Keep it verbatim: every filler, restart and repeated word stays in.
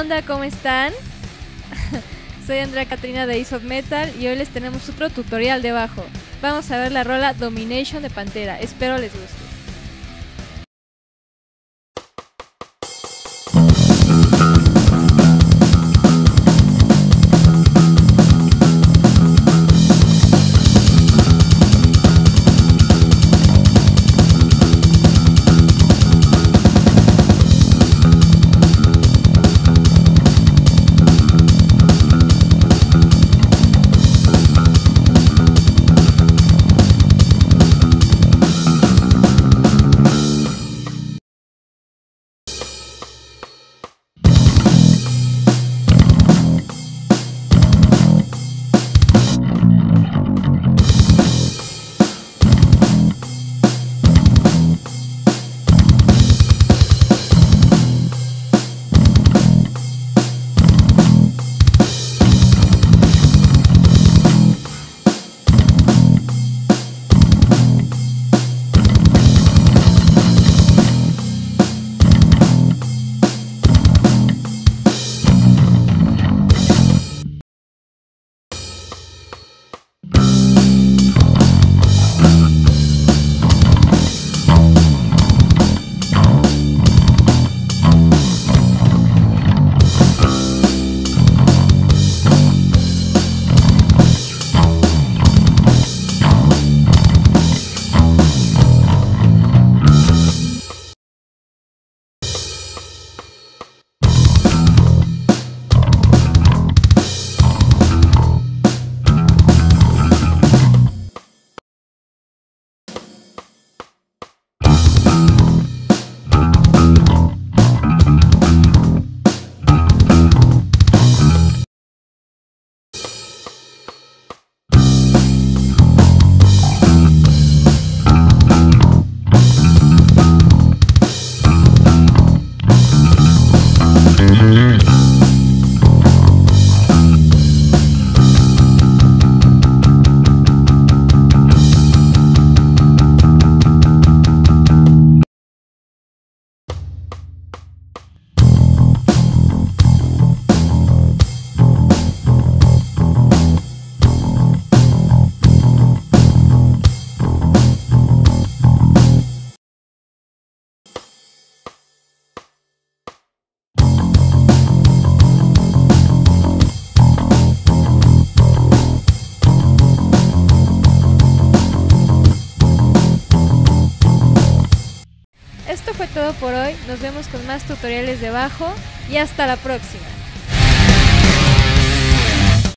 onda? ¿Cómo están? Soy Andrea Qatrina de Ace of Metal y hoy les tenemos otro tutorial de bajo. Vamos a ver la rola Domination de Pantera, espero les guste. Esto fue todo por hoy, nos vemos con más tutoriales de bajo y hasta la próxima.